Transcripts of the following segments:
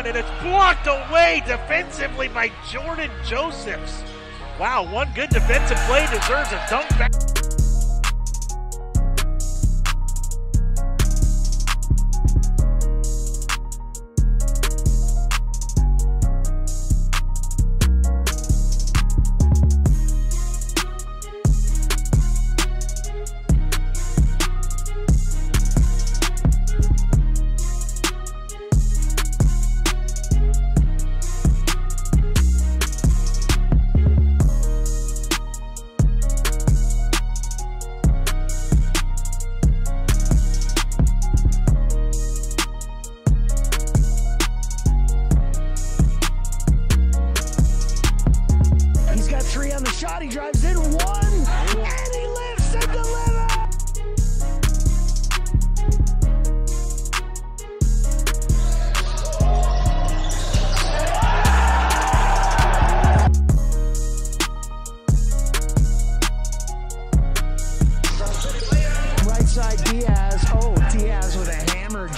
and it's blocked away defensively by Jordan Josephs. Wow, one good defensive play deserves a dunk back. Shot, he drives in one, and he lifts and delivers! Right side, Diaz. Oh, Diaz with a hammer.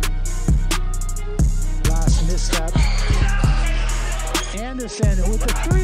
Misstep. Anderson with the three.